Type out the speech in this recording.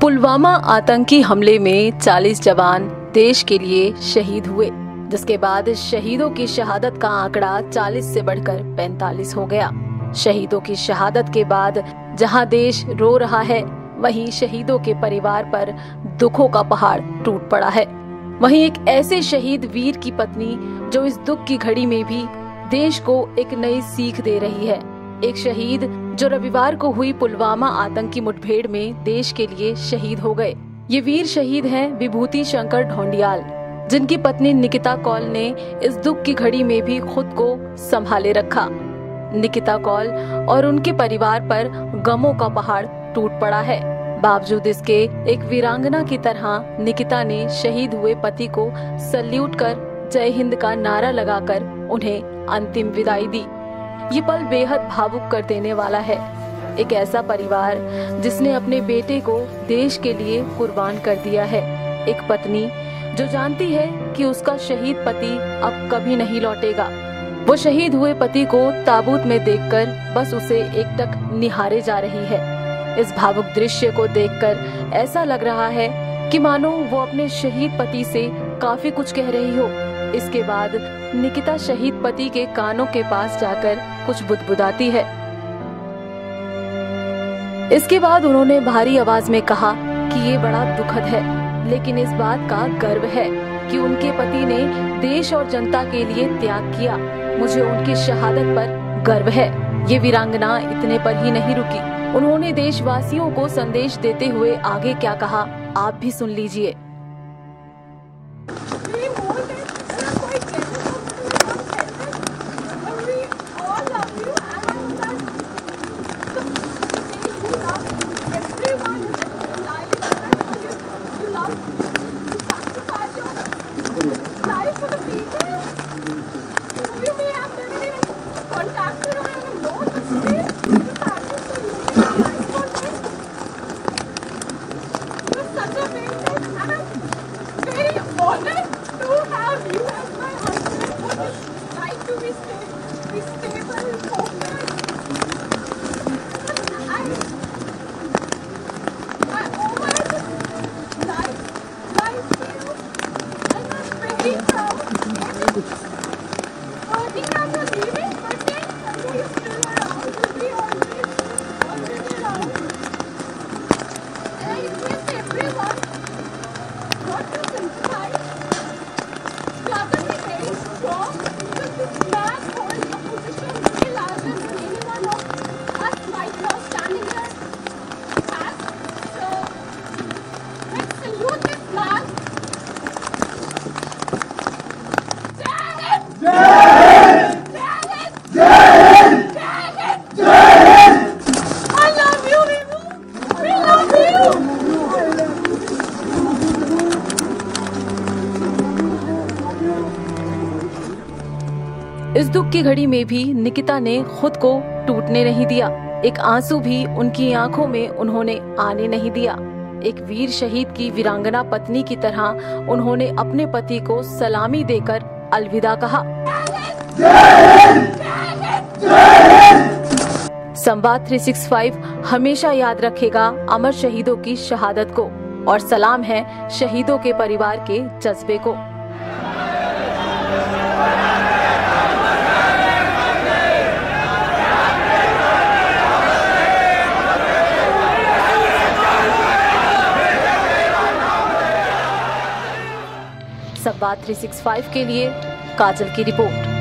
पुलवामा आतंकी हमले में 40 जवान देश के लिए शहीद हुए, जिसके बाद शहीदों की शहादत का आंकड़ा 40 से बढ़कर 45 हो गया। शहीदों की शहादत के बाद जहां देश रो रहा है, वहीं शहीदों के परिवार पर दुखों का पहाड़ टूट पड़ा है। वहीं एक ऐसे शहीद वीर की पत्नी जो इस दुख की घड़ी में भी देश को एक नई सीख दे रही है। एक शहीद जो रविवार को हुई पुलवामा आतंकी मुठभेड़ में देश के लिए शहीद हो गए। ये वीर शहीद हैं विभूति शंकर ढोंडियाल, जिनकी पत्नी निकिता कौल ने इस दुख की घड़ी में भी खुद को संभाले रखा। निकिता कौल और उनके परिवार पर गमों का पहाड़ टूट पड़ा है। बावजूद इसके एक वीरांगना की तरह निकिता ने शहीद हुए पति को सल्यूट कर जय हिंद का नारा लगाकर उन्हें अंतिम विदाई दी। ये पल बेहद भावुक कर देने वाला है। एक ऐसा परिवार जिसने अपने बेटे को देश के लिए कुर्बान कर दिया है। एक पत्नी जो जानती है कि उसका शहीद पति अब कभी नहीं लौटेगा। वो शहीद हुए पति को ताबूत में देखकर बस उसे एकटक निहारे जा रही है। इस भावुक दृश्य को देखकर ऐसा लग रहा है कि मानो वो अपने शहीद पति से काफी कुछ कह रही हो। इसके बाद निकिता शहीद पति के कानों के पास जाकर कुछ बुदबुदाती है। इसके बाद उन्होंने भारी आवाज में कहा कि ये बड़ा दुखद है, लेकिन इस बात का गर्व है कि उनके पति ने देश और जनता के लिए त्याग किया। मुझे उनकी शहादत पर गर्व है। ये वीरांगना इतने पर ही नहीं रुकी। उन्होंने देशवासियों को संदेश देते हुए आगे क्या कहा, आप भी सुन लीजिए। इस दुख की घड़ी में भी निकिता ने खुद को टूटने नहीं दिया। एक आंसू भी उनकी आंखों में उन्होंने आने नहीं दिया। एक वीर शहीद की वीरांगना पत्नी की तरह उन्होंने अपने पति को सलामी देकर अलविदा कहा। संवाद 365 हमेशा याद रखेगा अमर शहीदों की शहादत को और सलाम है शहीदों के परिवार के जज्बे को। संवाद 365 के लिए काजल की रिपोर्ट।